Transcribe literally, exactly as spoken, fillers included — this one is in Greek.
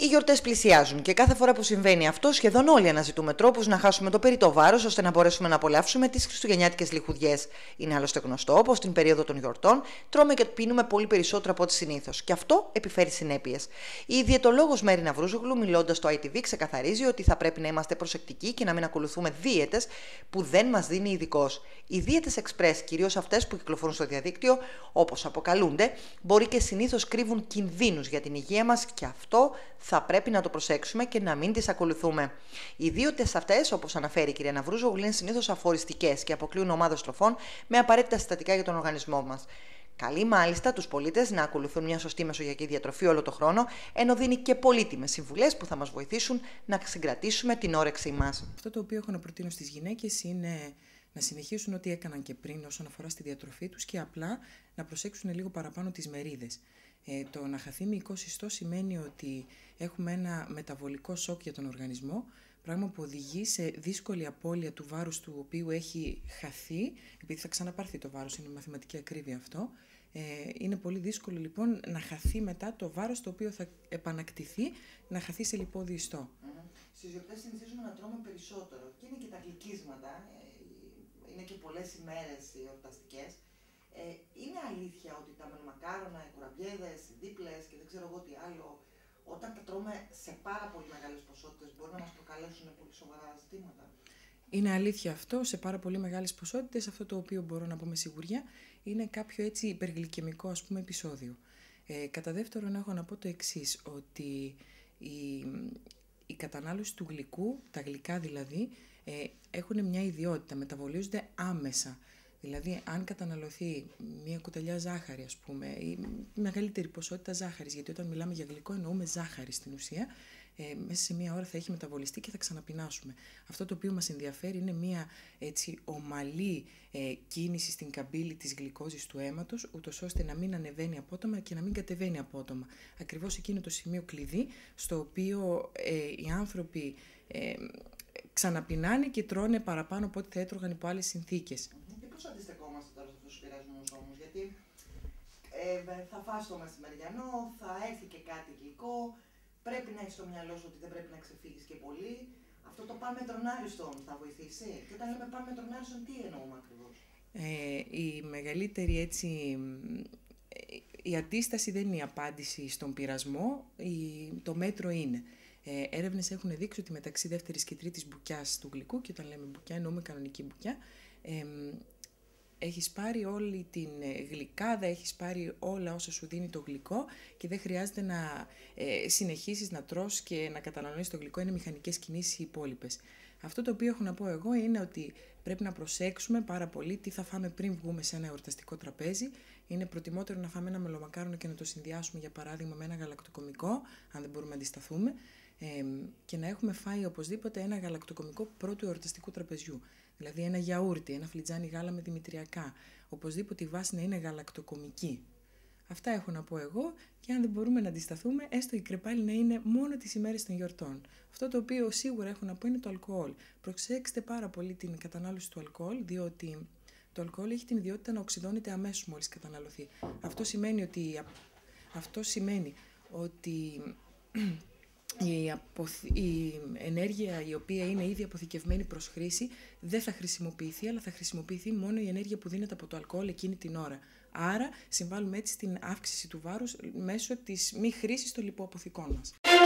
Οι γιορτές πλησιάζουν και κάθε φορά που συμβαίνει αυτό, σχεδόν όλοι αναζητούμε τρόπους να χάσουμε το περιττό βάρος ώστε να μπορέσουμε να απολαύσουμε τις χριστουγεννιάτικες λιχουδιές. Είναι άλλωστε γνωστό πως την περίοδο των γιορτών τρώμε και πίνουμε πολύ περισσότερο από ό,τι συνήθως. Και αυτό επιφέρει συνέπειες. Η διαιτολόγος Μέρη Ναυρούζογλου, μιλώντας στο άι τι βι, ξεκαθαρίζει ότι θα πρέπει να είμαστε προσεκτικοί και να μην ακολουθούμε δίαιτες που δεν μας δίνει ειδικός. Οι δίαιτες express, κυρίως αυτές που κυκλοφορούν στο διαδίκτυο, όπως αποκαλούνται, μπορεί και συνήθως κρύβουν κινδύνους για την υγεία μας και αυτό θα πρέπει να το προσέξουμε και να μην τις ακολουθούμε. Οι δίαιτες αυτές, όπως αναφέρει η κυρία Ναυρούζογλου, είναι συνήθως αφοριστικές και αποκλείουν ομάδες τροφών με απαραίτητα συστατικά για τον οργανισμό μας. Καλεί μάλιστα τους πολίτες να ακολουθούν μια σωστή μεσογειακή διατροφή όλο το χρόνο, ενώ δίνει και πολύτιμες συμβουλές που θα μας βοηθήσουν να συγκρατήσουμε την όρεξή μας. Αυτό το οποίο έχω να προτείνω στις γυναίκες είναι να συνεχίσουν ό,τι έκαναν και πριν όσον αφορά στη διατροφή τους και απλά να προσέξουν λίγο παραπάνω τις μερίδες. Ε, το να χαθεί μυϊκός ιστός σημαίνει ότι έχουμε ένα μεταβολικό σοκ για τον οργανισμό, πράγμα που οδηγεί σε δύσκολη απώλεια του βάρους του οποίου έχει χαθεί, επειδή θα ξαναπάρθει το βάρος, είναι μαθηματική ακρίβεια αυτό. Ε, είναι πολύ δύσκολο λοιπόν να χαθεί μετά το βάρος το οποίο θα επανακτηθεί, να χαθεί σε λιπόδι ιστό. Mm-hmm. Στις γιορτές συνηθίζουμε να τρώμε περισσότερο και είναι και τα γλυκίσματα, είναι και πολλές ημέρες εορταστικές. Ε, είναι αλήθεια ότι τα μελομακάρονα, οι κουραμπιέδες, οι δίπλες και δεν ξέρω εγώ τι άλλο, όταν τα τρώμε σε πάρα πολύ μεγάλες ποσότητες, μπορεί να μας προκαλέσουν πολύ σοβαρά ζητήματα? Είναι αλήθεια αυτό, σε πάρα πολύ μεγάλες ποσότητες. Αυτό το οποίο μπορώ να πω με σιγουριά είναι κάποιο έτσι υπεργλυκαιμικό ας πούμε επεισόδιο. Ε, κατά δεύτερον έχω να πω το εξής, ότι η, η κατανάλωση του γλυκού, τα γλυκά δηλαδή, ε, έχουν μια ιδιότητα, μεταβολίζονται άμεσα. Δηλαδή, αν καταναλωθεί μια κουταλιά ζάχαρη, ας πούμε, ή μεγαλύτερη ποσότητα ζάχαρης, γιατί όταν μιλάμε για γλυκό εννοούμε ζάχαρη στην ουσία, ε, μέσα σε μία ώρα θα έχει μεταβολιστεί και θα ξαναπεινάσουμε. Αυτό το οποίο μας ενδιαφέρει είναι μία έτσι ομαλή ε, κίνηση στην καμπύλη της γλυκόζης του αίματος, ούτως ώστε να μην ανεβαίνει απότομα και να μην κατεβαίνει απότομα. Ακριβώς εκείνο το σημείο κλειδί, στο οποίο ε, οι άνθρωποι ε, ξαναπεινάνε και τρώνε παραπάνω από ό,τι θα έτρωγαν υπό άλλες συνθήκες. Πώς αντιστεκόμαστε τώρα σε αυτούς τους πειρασμούς όμως, γιατί ε, θα φας το μεσημεριανό, θα έρθει και κάτι γλυκό, πρέπει να έχεις στο μυαλό σου ότι δεν πρέπει να ξεφύγεις και πολύ. Αυτό το πάμε τρονάριστον θα βοηθήσει? Και όταν λέμε πάμε τρονάριστον, τι εννοούμε ακριβώς? Ε, η μεγαλύτερη έτσι, η αντίσταση δεν είναι η απάντηση στον πειρασμό, η, το μέτρο είναι. Ε, έρευνες έχουν δείξει ότι μεταξύ δεύτερης και τρίτης μπουκιάς του γλυκού, και όταν λέμε μπουκιά εννοούμε κανονική μπουκιά, ε, έχεις πάρει όλη την γλυκάδα, έχεις πάρει όλα όσα σου δίνει το γλυκό και δεν χρειάζεται να ε, συνεχίσεις να τρως και να καταναλώνεις το γλυκό, είναι μηχανικές κινήσεις οι υπόλοιπες. Αυτό το οποίο έχω να πω εγώ είναι ότι πρέπει να προσέξουμε πάρα πολύ τι θα φάμε πριν βγούμε σε ένα εορταστικό τραπέζι. Είναι προτιμότερο να φάμε ένα μελομακάρονο και να το συνδυάσουμε για παράδειγμα με ένα γαλακτοκομικό, αν δεν μπορούμε να αντισταθούμε, ε, και να έχουμε φάει οπωσδήποτε ένα γαλακτοκομικό πρώτου εορταστικού τραπεζιού. Δηλαδή ένα γιαούρτι, ένα φλιτζάνι γάλα με δημητριακά. Οπωσδήποτε η βάση να είναι γαλακτοκομική. Αυτά έχω να πω εγώ, και αν δεν μπορούμε να αντισταθούμε, έστω η κρεπάλη να είναι μόνο τις ημέρες των γιορτών. Αυτό το οποίο σίγουρα έχω να πω είναι το αλκοόλ. Προσέξτε πάρα πολύ την κατανάλωση του αλκοόλ, διότι το αλκοόλ έχει την ιδιότητα να οξυδώνεται αμέσως μόλις καταναλωθεί. Αυτό σημαίνει ότι, αυτό σημαίνει ότι Η, αποθ... η ενέργεια η οποία είναι ήδη αποθηκευμένη προς χρήση δεν θα χρησιμοποιηθεί, αλλά θα χρησιμοποιηθεί μόνο η ενέργεια που δίνεται από το αλκοόλ εκείνη την ώρα. Άρα συμβάλλουμε έτσι στην αύξηση του βάρους μέσω της μη χρήσης των λιποαποθηκών μας.